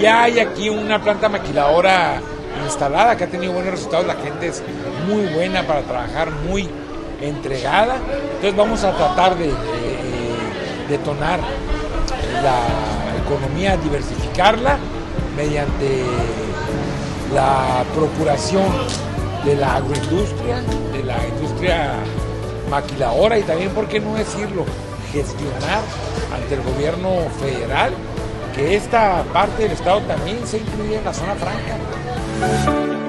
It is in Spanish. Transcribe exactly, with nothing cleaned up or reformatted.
Ya hay aquí una planta maquiladora instalada que ha tenido buenos resultados, la gente es muy buena para trabajar, muy entregada, entonces vamos a tratar de, de, de detonar la economía, diversificarla mediante la procuración de la agroindustria, de la industria maquiladora y también, ¿por qué no decirlo?, gestionar ante el gobierno federal que esta parte del estado también se incluye en la zona franca.